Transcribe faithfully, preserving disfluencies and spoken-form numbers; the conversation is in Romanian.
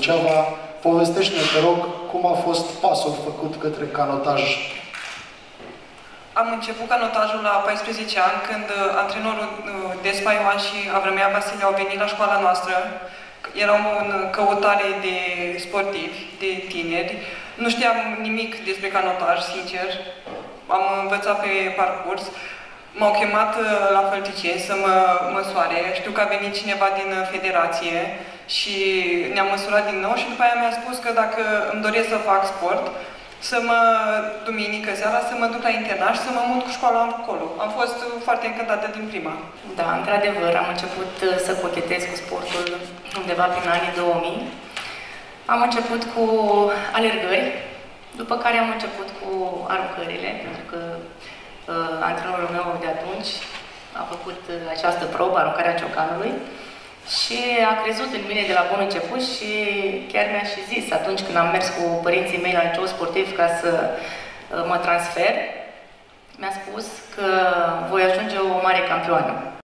Suceava. Povestește-ne, te rog, cum a fost pasul făcut către canotaj. Am început canotajul la paisprezece ani, când antrenorul Despa Ioan și Avrămea Vasile au venit la școala noastră. Eram în căutare de sportivi, de tineri. Nu știam nimic despre canotaj, sincer. Am învățat pe parcurs. M-au chemat la Fălticeni să mă măsoare. Știu că a venit cineva din federație și ne-a măsurat din nou și după aia mi-a spus că dacă îmi doresc să fac sport, să mă, duminică seara, să mă duc la internat și să mă mut cu școala acolo. Am fost foarte încântată din prima. Da, într-adevăr, am început să cochetez cu sportul undeva prin anii două mii. Am început cu alergări, după care am început cu aruncările, pentru că uh, antrenorul meu de atunci a făcut această probă, aruncarea ciocanului, și a crezut în mine de la bun început și chiar mi-a și zis, atunci când am mers cu părinții mei la liceu sportiv ca să mă transfer, mi-a spus că voi ajunge o mare campioană.